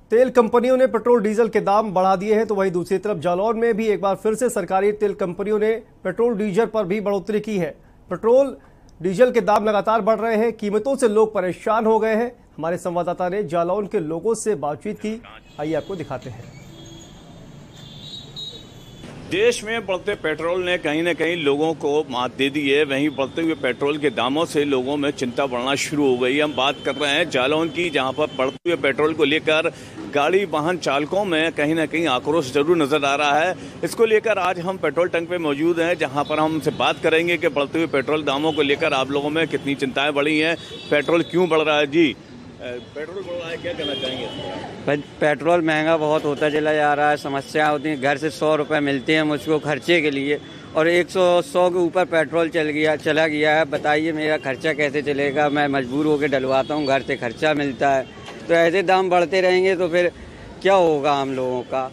तेल कंपनियों ने पेट्रोल डीजल के दाम बढ़ा दिए हैं, तो वहीं दूसरी तरफ जालौन में भी एक बार फिर से सरकारी तेल कंपनियों ने पेट्रोल डीजल पर भी बढ़ोतरी की है। पेट्रोल डीजल के दाम लगातार बढ़ रहे हैं, कीमतों से लोग परेशान हो गए हैं। हमारे संवाददाता ने जालौन के लोगों से बातचीत की, आइए आपको दिखाते हैं। देश में बढ़ते पेट्रोल ने कहीं न कहीं लोगों को मात दे दी है। वहीं बढ़ते हुए पेट्रोल के दामों से लोगों में चिंता बढ़ना शुरू हो गई। हम बात कर रहे हैं जालौन की, जहां पर बढ़ते हुए पेट्रोल को लेकर गाड़ी वाहन चालकों में कहीं न कहीं आक्रोश जरूर नजर आ रहा है। इसको लेकर आज हम पेट्रोल टंक पे मौजूद हैं, जहां पर हम उनसे बात करेंगे कि बढ़ते हुए पेट्रोल दामों को लेकर आप लोगों में कितनी चिंताएं बढ़ी हैं, पेट्रोल क्यों बढ़ रहा है। जी, पेट्रोल बढ़ रहा है, क्या कहना चाहेंगे? पेट्रोल महंगा बहुत होता चला जा रहा है। समस्या होती है, घर से 100 रुपये मिलते हैं मुझको खर्चे के लिए और 100 के ऊपर पेट्रोल चला गया है। बताइए मेरा खर्चा कैसे चलेगा? मैं मजबूर होकर डलवाता हूँ, घर से खर्चा मिलता है। तो ऐसे दाम बढ़ते रहेंगे तो फिर क्या होगा हम लोगों का।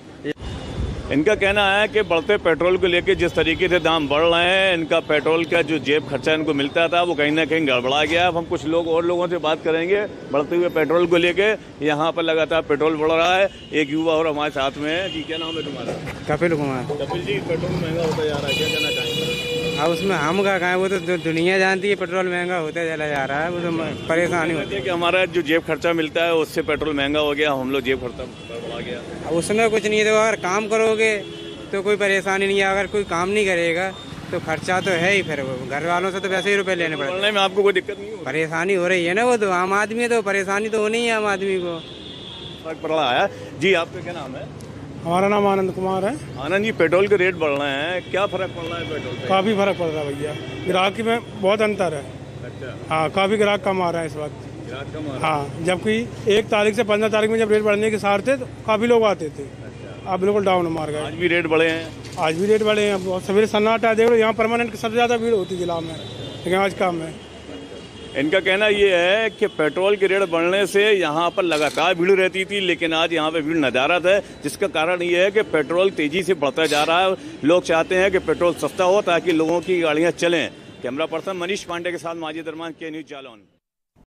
इनका कहना है कि बढ़ते पेट्रोल को लेकर जिस तरीके से दाम बढ़ रहे हैं, इनका पेट्रोल का जो जेब खर्चा इनको मिलता था वो कहीं ना कहीं गड़बड़ा गया। अब हम कुछ लोग और लोगों से बात करेंगे बढ़ते हुए पेट्रोल को लेकर। यहाँ पर लगातार पेट्रोल बढ़ रहा है। एक युवा और हमारे साथ में है। जी, क्या नाम है तुम्हारा? कपिल कुमार। कपिल जी, पेट्रोल महंगा होता जा रहा है, क्या कहना चाहेंगे? हाँ, उसमें हम क्या कहें, वो तो दुनिया जानती है पेट्रोल महंगा होता चला जा रहा है। वो तो परेशानी होती है कि हमारा जो जेब खर्चा मिलता है उससे पेट्रोल महंगा हो गया, हम लोग जेब खर्चा बढ़ा गया। उसमें कुछ नहीं है। तो अगर काम करोगे तो कोई परेशानी नहीं है, अगर कोई काम नहीं करेगा तो खर्चा तो है ही। फिर घर वालों से तो वैसे ही रुपए लेने पड़ते हैं। में आपको कोई दिक्कत नहीं हो? परेशानी हो रही है ना, वो तो आम आदमी है तो परेशानी तो होनी है आम आदमी को। फर्क पड़ रहा है। जी, आपका क्या नाम है? हमारा नाम आनंद कुमार है। आनंद जी, पेट्रोल के रेट बढ़ रहे हैं, क्या फर्क पड़ रहा है पेट्रोल पे? काफ़ी फर्क पड़ रहा है भैया, ग्राहक में बहुत अंतर है। अच्छा, हाँ, काफ़ी ग्राहक कम आ रहा है इस वक्त। ग्राहक कम आ रहा है। हाँ, जबकि 1 तारीख से 15 तारीख में जब रेट बढ़ने के साथ थे तो काफ़ी लोग आते थे। अब बिल्कुल डाउन मार गए। आज भी रेट बढ़े हैं? आज भी रेट बढ़े हैं। अब सवेरे सन्नाटा है, देख लो यहाँ परमानेंट सबसे ज़्यादा भीड़ होती जिला में, लेकिन आज कम है। इनका कहना ये है कि पेट्रोल के रेट बढ़ने से यहाँ पर लगातार भीड़ रहती थी, लेकिन आज यहाँ पे भीड़ नदारत है, जिसका कारण ये है कि पेट्रोल तेजी से बढ़ता जा रहा है। लोग चाहते हैं कि पेट्रोल सस्ता हो ताकि लोगों की गाड़ियाँ चलें। कैमरा पर्सन मनीष पांडे के साथ माजिद अरमान, के न्यूज़ जालौन।